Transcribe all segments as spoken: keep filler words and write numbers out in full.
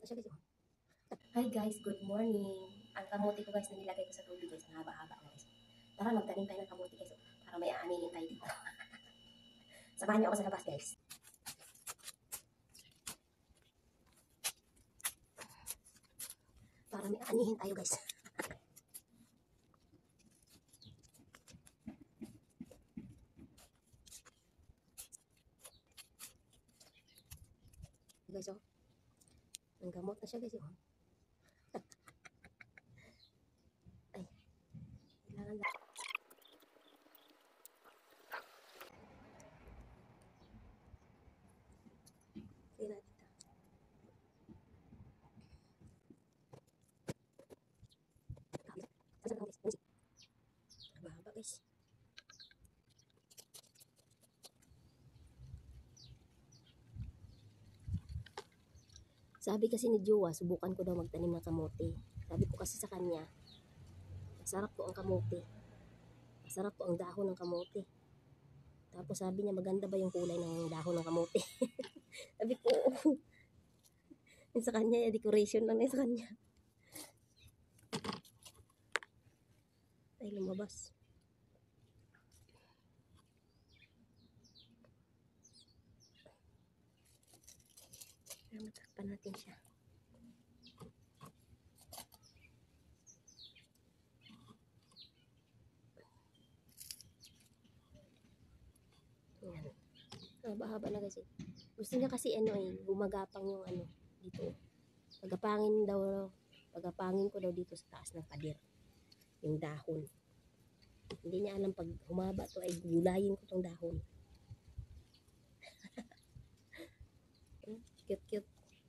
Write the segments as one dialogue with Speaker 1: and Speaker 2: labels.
Speaker 1: na siya guys. Hi guys, good morning. Ang kamote ko guys na nilagay ko sa tubig guys, mahaba-haba na guys. Tara magtanim tayo ng kamote guys. Para may aanihin tayo dito. Samahan niyo ako sa labas guys. Para may aanihin tayo guys. Guys, oh. Ang gamot na siya guys, oh. Ay. Kailangan lang. Kaya natin ito. Mahaba guys. Sabi kasi ni Jowa, subukan ko daw magtanim ng kamote. Sabi ko kasi sa kanya, masarap po ang kamote. Masarap po ang dahon ng kamote. Tapos sabi niya, maganda ba yung kulay ng dahon ng kamote? Sabi ko, oo. Yung sa kanya, yung decoration lang na sa kanya. Ay, lumabas. Kaya matakpan natin siya. Ayan. Haba-haba na kasi. Gusto niya kasi ano eh, gumagapang yung ano, dito. Pagapangin daw, pagapangin ko daw dito sa taas ng pader. Yung dahon. Hindi niya alam pag humaba to ay gulayin ko tong dahon. Cute cute.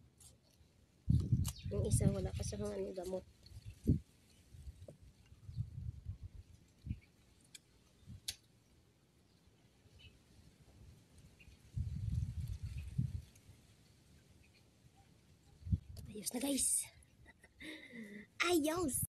Speaker 1: Yung isa wala pa siyang ano, gamot. Ayos na guys. Ayos.